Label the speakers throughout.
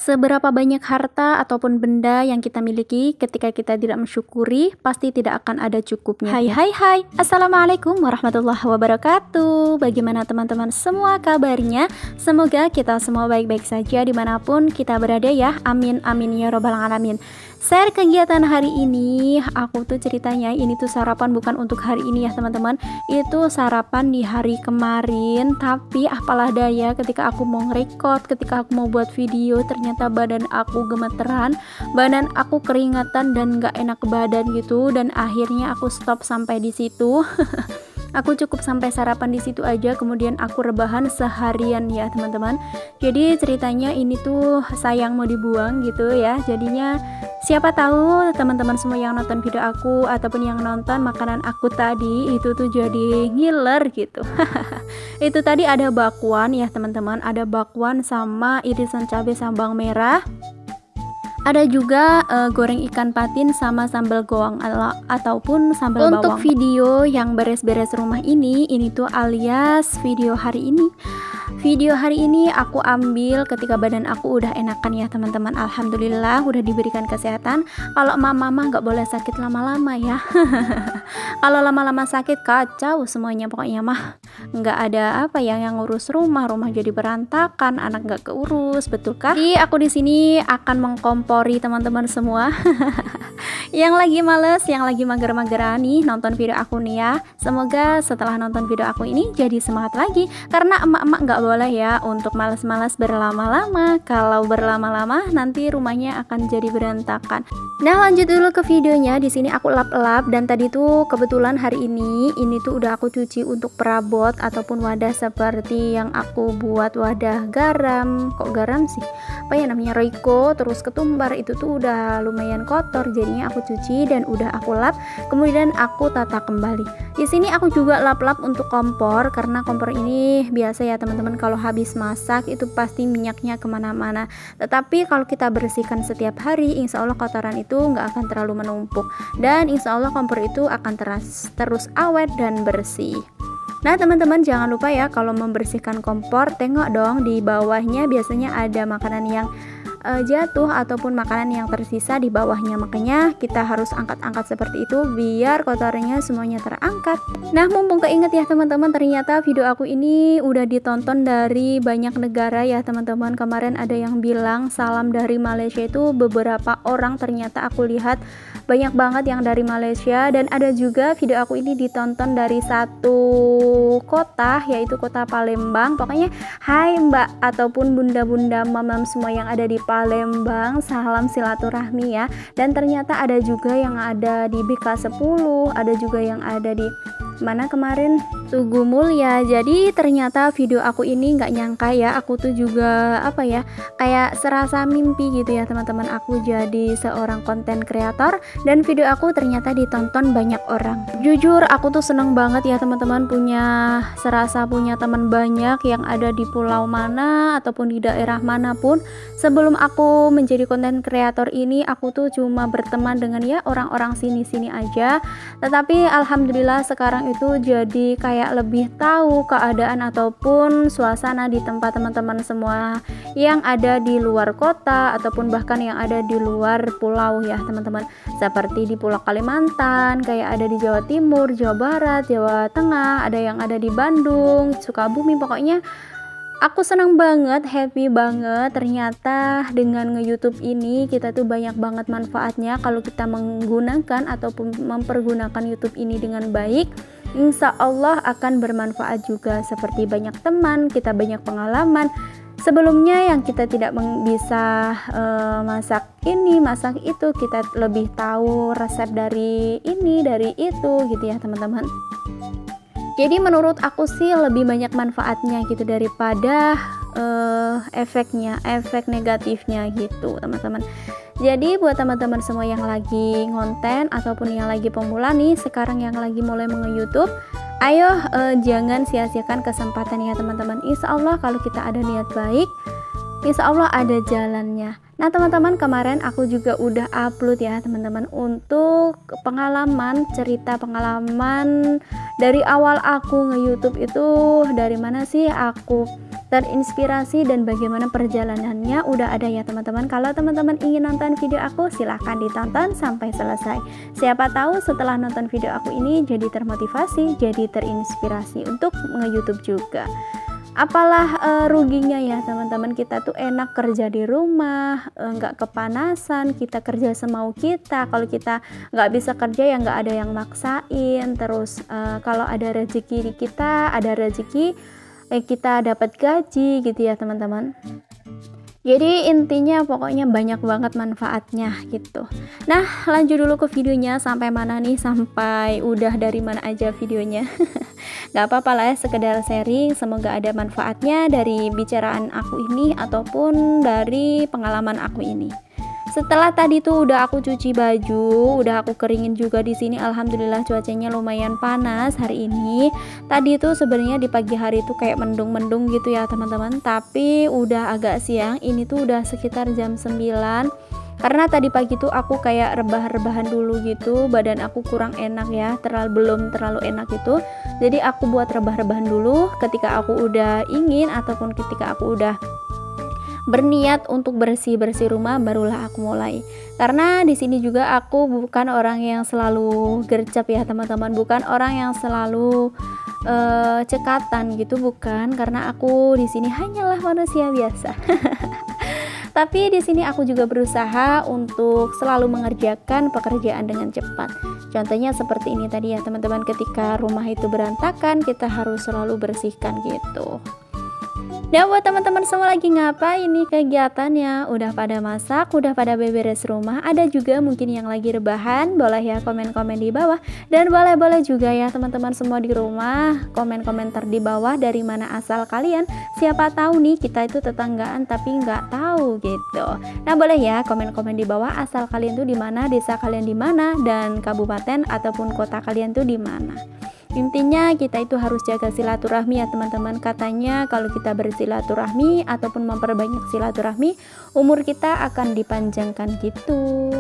Speaker 1: Seberapa banyak harta ataupun benda yang kita miliki, ketika kita tidak mensyukuri, pasti tidak akan ada cukupnya. Hai, Assalamualaikum warahmatullahi wabarakatuh. Bagaimana teman-teman semua kabarnya? Semoga kita semua baik-baik saja dimanapun kita berada ya. Amin, amin ya robbal alamin. Share kegiatan hari ini, aku tuh ceritanya ini tuh sarapan bukan untuk hari ini ya teman-teman. Itu sarapan di hari kemarin, tapi apalah daya ketika aku mau nge-record, ketika aku mau buat video, ternyata badan aku gemeteran, badan aku keringatan dan gak enak badan gitu, dan akhirnya aku stop sampai di situ. Aku cukup sampai sarapan di situ aja, kemudian aku rebahan seharian ya teman-teman. Jadi ceritanya ini tuh sayang mau dibuang gitu ya. Jadinya siapa tahu teman-teman semua yang nonton video aku ataupun yang nonton makanan aku tadi itu tuh jadi ngiler gitu. Itu tadi ada bakwan ya teman-teman, ada bakwan sama irisan cabai sama bawang merah. Ada juga goreng ikan patin sama sambal goang ataupun sambal bawang. Untuk video yang beres-beres rumah ini tuh alias video hari ini. Video hari ini aku ambil ketika badan aku udah enakan ya teman-teman. Alhamdulillah udah diberikan kesehatan. Kalau mama nggak boleh sakit lama-lama ya. Kalau lama-lama sakit kacau semuanya pokoknya mah. Nggak ada apa ya yang ngurus rumah jadi berantakan, anak nggak keurus, betulkah? Jadi aku di sini akan mengkompori teman-teman semua. Yang lagi males, yang lagi mager-mageran nih nonton video aku nih ya. Semoga setelah nonton video aku ini jadi semangat lagi, karena emak-emak nggak boleh ya untuk males-males berlama-lama. Kalau berlama-lama nanti rumahnya akan jadi berantakan. Nah lanjut dulu ke videonya. Di sini aku lap-lap, dan tadi tuh kebetulan hari ini tuh udah aku cuci untuk perabot ataupun wadah seperti yang aku buat wadah garam. Kok garam sih? Apa ya namanya, Royco, terus ketumbar, itu tuh udah lumayan kotor. Jadinya aku cuci dan udah aku lap, kemudian aku tata kembali. Di sini aku juga lap-lap untuk kompor, karena kompor ini biasa ya teman-teman, kalau habis masak itu pasti minyaknya kemana-mana. Tetapi kalau kita bersihkan setiap hari, insya Allah kotoran itu nggak akan terlalu menumpuk, dan insya Allah kompor itu akan terus awet dan bersih. Nah teman-teman jangan lupa ya, kalau membersihkan kompor, tengok dong di bawahnya biasanya ada makanan yang jatuh ataupun makanan yang tersisa di bawahnya. Makanya kita harus angkat-angkat seperti itu biar kotorannya semuanya terangkat. Nah mumpung keinget ya teman-teman, ternyata video aku ini udah ditonton dari banyak negara ya teman-teman. Kemarin ada yang bilang salam dari Malaysia, itu beberapa orang ternyata aku lihat banyak banget yang dari Malaysia. Dan ada juga video aku ini ditonton dari satu kota, yaitu kota Palembang. Pokoknya hai mbak ataupun bunda-bunda mamam semua yang ada di Palembang, salam silaturahmi ya. Dan ternyata ada juga yang ada di BK10, ada juga yang ada di mana kemarin, Tugu Mulya. Jadi ternyata video aku ini nggak nyangka ya, aku tuh juga apa ya, kayak serasa mimpi gitu ya teman-teman. Aku jadi seorang konten kreator dan video aku ternyata ditonton banyak orang. Jujur aku tuh seneng banget ya teman-teman, serasa punya teman banyak yang ada di pulau mana ataupun di daerah manapun. Sebelum aku menjadi konten kreator ini, aku tuh cuma berteman dengan ya orang-orang sini-sini aja. Tetapi alhamdulillah sekarang itu jadi kayak lebih tahu keadaan ataupun suasana di tempat teman-teman semua yang ada di luar kota ataupun bahkan yang ada di luar pulau ya teman-teman. Seperti di Pulau Kalimantan, kayak ada di Jawa Timur, Jawa Barat, Jawa Tengah, ada yang ada di Bandung, Sukabumi. Pokoknya aku senang banget, happy banget. Ternyata dengan nge-YouTube ini kita tuh banyak banget manfaatnya kalau kita menggunakan ataupun mempergunakan YouTube ini dengan baik. Insya Allah akan bermanfaat juga, seperti banyak teman, kita banyak pengalaman. Sebelumnya yang kita tidak bisa masak ini, masak itu, kita lebih tahu resep dari ini, dari itu gitu ya teman-teman. Jadi menurut aku sih lebih banyak manfaatnya gitu daripada efek negatifnya gitu teman-teman. Jadi buat teman-teman semua yang lagi ngonten ataupun yang lagi pemula nih, sekarang yang lagi mulai nge-YouTube, ayo jangan sia-siakan kesempatan ya teman-teman. Insya Allah kalau kita ada niat baik, insya Allah ada jalannya. Nah teman-teman, kemarin aku juga udah upload ya teman-teman untuk pengalaman, cerita pengalaman dari awal aku nge-YouTube itu, dari mana sih aku terinspirasi dan bagaimana perjalanannya udah ada ya teman-teman. Kalau teman-teman ingin nonton video aku, silahkan ditonton sampai selesai. Siapa tahu setelah nonton video aku ini jadi termotivasi, jadi terinspirasi untuk nge-YouTube juga. Apalah ruginya ya teman-teman, kita tuh enak kerja di rumah, nggak kepanasan, kita kerja semau kita. Kalau kita nggak bisa kerja ya nggak ada yang maksain. Terus kalau ada rezeki kita, ada rezeki kita dapat gaji gitu ya teman-teman. Jadi intinya pokoknya banyak banget manfaatnya gitu. Nah lanjut dulu ke videonya, sampai mana nih, sampai udah dari mana aja videonya. Gak apa-apa lah ya, sekedar sharing, semoga ada manfaatnya dari bicaraan aku ini ataupun dari pengalaman aku ini. Setelah tadi tuh udah aku cuci baju, udah aku keringin juga di sini. Alhamdulillah cuacanya lumayan panas hari ini. Tadi tuh sebenarnya di pagi hari tuh kayak mendung-mendung gitu ya teman-teman, tapi udah agak siang. Ini tuh udah sekitar jam 9. Karena tadi pagi tuh aku kayak rebah-rebahan dulu gitu, badan aku kurang enak ya, belum terlalu enak gitu. Jadi aku buat rebah-rebahan dulu. Ketika aku udah ingin ataupun ketika aku udah berniat untuk bersih-bersih rumah, barulah aku mulai. Karena di sini juga aku bukan orang yang selalu gercep ya teman-teman, bukan orang yang selalu cekatan gitu, bukan. Karena aku di sini hanyalah manusia biasa. Tapi di sini aku juga berusaha untuk selalu mengerjakan pekerjaan dengan cepat. Contohnya seperti ini tadi ya teman-teman, ketika rumah itu berantakan, kita harus selalu bersihkan gitu. Dan buat teman-teman semua lagi ngapain nih kegiatannya? Udah pada masak, udah pada beberes rumah, ada juga mungkin yang lagi rebahan, boleh ya komen-komen di bawah. Dan boleh-boleh juga ya teman-teman semua di rumah, komen-komentar di bawah dari mana asal kalian. Siapa tahu nih kita itu tetanggaan tapi nggak tahu gitu. Nah boleh ya komen-komen di bawah asal kalian tuh di mana, desa kalian di mana, dan kabupaten ataupun kota kalian tuh di mana. Intinya kita itu harus jaga silaturahmi ya teman-teman. Katanya kalau kita bersilaturahmi ataupun memperbanyak silaturahmi, umur kita akan dipanjangkan gitu.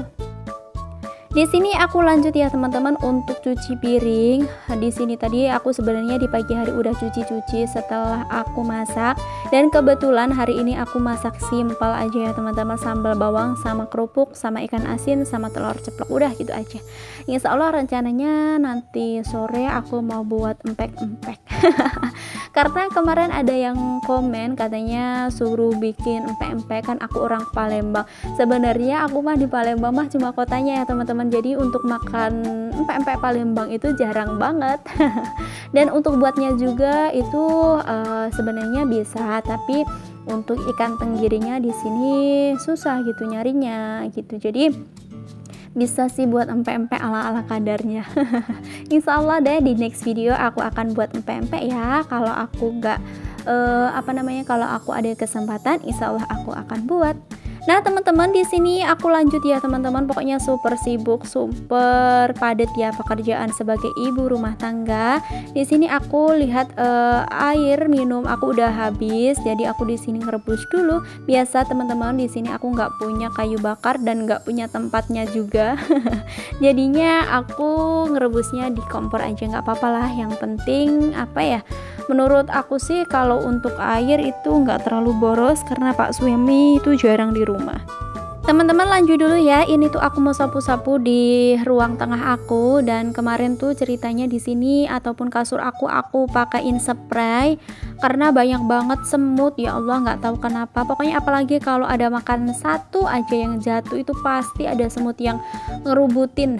Speaker 1: Di sini aku lanjut ya teman-teman untuk cuci piring. Di sini tadi aku sebenarnya di pagi hari udah cuci-cuci setelah aku masak, dan kebetulan hari ini aku masak simpel aja ya teman-teman, sambal bawang sama kerupuk sama ikan asin sama telur ceplok, udah gitu aja. Insya Allah rencananya nanti sore aku mau buat empek-empek. Karena kemarin ada yang komen katanya suruh bikin empek-empek, kan aku orang Palembang. Sebenarnya aku mah di Palembang mah cuma kotanya ya teman-teman. Jadi untuk makan empek-empek Palembang itu jarang banget. Dan untuk buatnya juga itu sebenarnya bisa, tapi untuk ikan tenggirinya di sini susah gitu nyarinya gitu. Jadi bisa sih buat empek-empek ala-ala kadarnya. Insya Allah deh di next video aku akan buat empek-empek ya. Kalau aku nggak kalau aku ada kesempatan, insya Allah aku akan buat. Nah teman-teman, di sini aku lanjut ya teman-teman, pokoknya super sibuk, super padat ya pekerjaan sebagai ibu rumah tangga. Di sini aku lihat air minum aku udah habis, jadi aku di sini ngerebus dulu. Biasa teman-teman, di sini aku nggak punya kayu bakar dan nggak punya tempatnya juga. Jadinya aku ngerebusnya di kompor aja, nggak apa-apa lah. Yang penting menurut aku sih kalau untuk air itu nggak terlalu boros karena Pak Suemi itu jarang di rumah. Teman-teman lanjut dulu ya. Ini tuh aku mau sapu-sapu di ruang tengah aku, dan kemarin tuh ceritanya di sini ataupun kasur aku pakaiin spray karena banyak banget semut. Ya Allah nggak tahu kenapa. Pokoknya apalagi kalau ada makan satu aja yang jatuh itu pasti ada semut yang ngerubutin.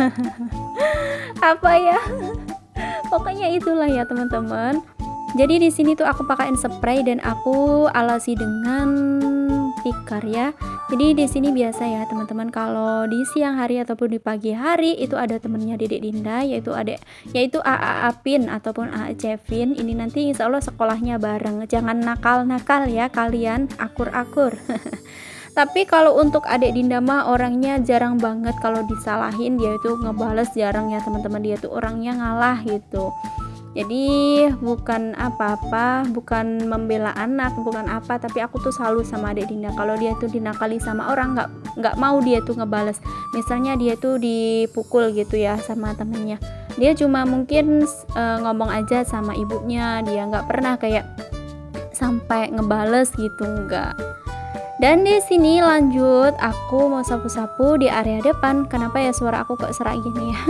Speaker 1: Pokoknya itulah ya teman-teman. Jadi di sini tuh aku pakaiin spray dan aku alasi dengan tikar ya. Jadi di sini biasa ya teman-teman, kalau di siang hari ataupun di pagi hari itu ada temennya Dedek Dinda, yaitu AA Apin ataupun AA Cevin. Ini nanti insya Allah sekolahnya bareng. Jangan nakal-nakal ya kalian, akur-akur. Tapi kalau untuk adik Dinda mah orangnya jarang banget kalau disalahin, dia itu ngebales jarang ya teman-teman. Dia tuh orangnya ngalah gitu. Jadi bukan apa-apa, bukan membela anak, bukan apa, tapi aku tuh selalu sama adik Dinda. Kalau dia tuh dinakali sama orang, nggak mau dia tuh ngebales. Misalnya dia tuh dipukul gitu ya sama temennya, dia cuma mungkin ngomong aja sama ibunya, dia nggak pernah kayak sampai ngebales gitu, enggak. Dan di sini lanjut aku mau sapu-sapu di area depan. Kenapa ya suara aku kok serak gini ya?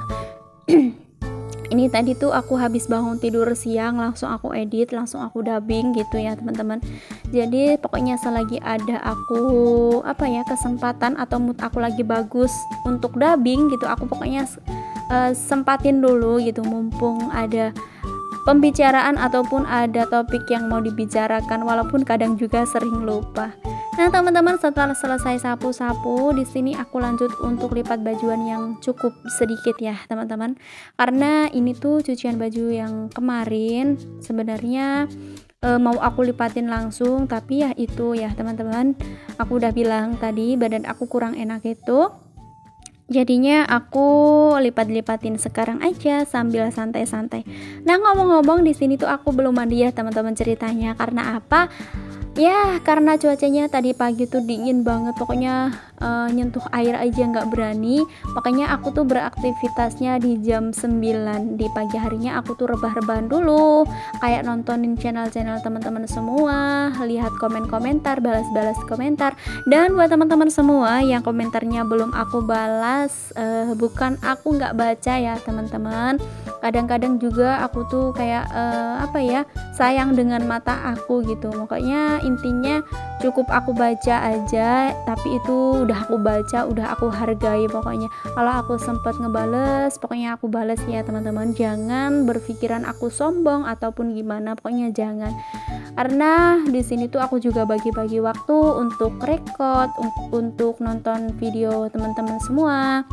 Speaker 1: Ini tadi tuh aku habis bangun tidur siang, langsung aku edit, langsung aku dubbing gitu ya teman-teman. Jadi pokoknya selagi ada aku kesempatan atau mood aku lagi bagus untuk dubbing gitu, aku pokoknya sempatin dulu gitu, mumpung ada pembicaraan ataupun ada topik yang mau dibicarakan, walaupun kadang juga sering lupa. Nah teman-teman, setelah selesai sapu-sapu, di sini aku lanjut untuk lipat bajuan yang cukup sedikit ya teman-teman, karena ini tuh cucian baju yang kemarin sebenarnya mau aku lipatin langsung, tapi ya itu ya teman-teman, aku udah bilang tadi badan aku kurang enak itu, jadinya aku lipat-lipatin sekarang aja sambil santai-santai. Nah ngomong-ngomong, di sini tuh aku belum mandi ya teman-teman ceritanya. Karena apa? Ya karena cuacanya tadi pagi tuh dingin banget, pokoknya nyentuh air aja nggak berani. Makanya aku tuh beraktivitasnya di jam 9 di pagi harinya, aku tuh rebah-rebahan dulu, kayak nontonin channel-channel teman-teman semua, lihat komen-komentar, balas-balas komentar. Dan buat teman-teman semua yang komentarnya belum aku balas, bukan aku nggak baca ya teman-teman, kadang-kadang juga aku tuh kayak sayang dengan mata aku gitu. Makanya intinya cukup aku baca aja, tapi itu udah aku baca, udah aku hargai. Pokoknya kalau aku sempet ngebales, pokoknya aku bales ya teman-teman. Jangan berpikiran aku sombong ataupun gimana, pokoknya jangan. Karena di sini tuh aku juga bagi-bagi waktu untuk record, untuk nonton video teman-teman semua,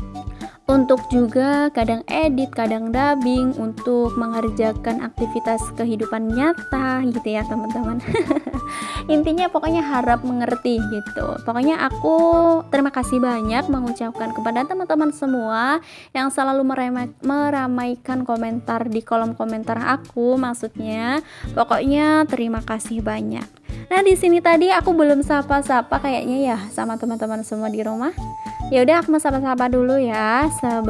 Speaker 1: untuk juga kadang edit, kadang dubbing, untuk mengerjakan aktivitas kehidupan nyata gitu ya teman-teman. Intinya pokoknya harap mengerti gitu. Pokoknya aku terima kasih banyak mengucapkan kepada teman-teman semua yang selalu meramaikan komentar di kolom komentar aku, maksudnya pokoknya terima kasih banyak. Nah di sini tadi aku belum sapa-sapa kayaknya ya sama teman-teman semua di rumah. Ya udah, aku mau sapa-sapa dulu ya.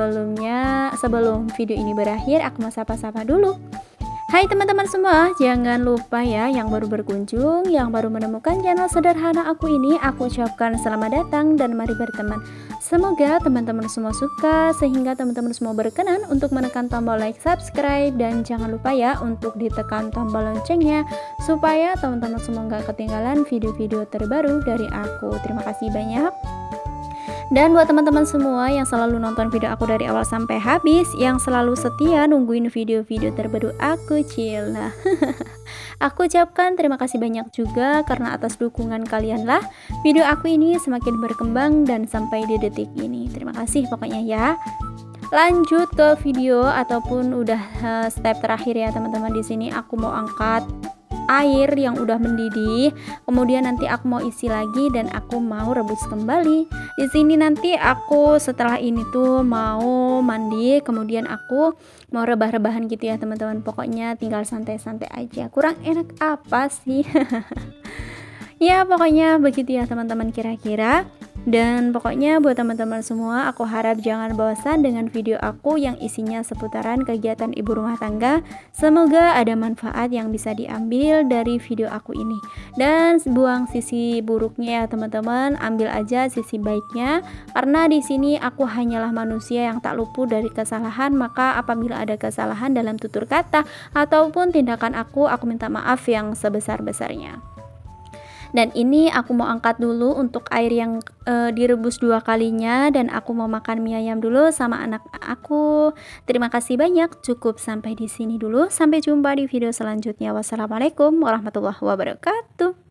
Speaker 1: Sebelum video ini berakhir, aku mau sapa-sapa dulu. Hai teman-teman semua, jangan lupa ya yang baru berkunjung, yang baru menemukan channel sederhana aku ini, aku ucapkan selamat datang dan mari berteman. Semoga teman-teman semua suka, sehingga teman-teman semua berkenan untuk menekan tombol like, subscribe, dan jangan lupa ya untuk ditekan tombol loncengnya supaya teman-teman semua nggak ketinggalan video-video terbaru dari aku. Terima kasih banyak. Dan buat teman-teman semua yang selalu nonton video aku dari awal sampai habis, yang selalu setia nungguin video-video terbaru aku, Nah, aku ucapkan terima kasih banyak juga, karena atas dukungan kalian lah video aku ini semakin berkembang dan sampai di detik ini. Terima kasih pokoknya ya. Lanjut ke video ataupun udah step terakhir ya teman-teman. Di sini aku mau angkat air yang udah mendidih, kemudian nanti aku mau isi lagi dan aku mau rebus kembali. Di sini nanti aku setelah ini tuh mau mandi, kemudian aku mau rebah-rebahan gitu ya teman-teman. Pokoknya tinggal santai-santai aja. Kurang enak apa sih? Ya pokoknya begitu ya teman-teman kira-kira. Dan pokoknya buat teman-teman semua, aku harap jangan bosan dengan video aku yang isinya seputaran kegiatan ibu rumah tangga. Semoga ada manfaat yang bisa diambil dari video aku ini. Dan buang sisi buruknya ya teman-teman, ambil aja sisi baiknya. Karena di sini aku hanyalah manusia yang tak luput dari kesalahan, maka apabila ada kesalahan dalam tutur kata ataupun tindakan aku minta maaf yang sebesar-besarnya. Dan ini aku mau angkat dulu untuk air yang direbus 2 kalinya, dan aku mau makan mie ayam dulu sama anak aku. Terima kasih banyak, cukup sampai di sini dulu. Sampai jumpa di video selanjutnya. Wassalamualaikum warahmatullahi wabarakatuh.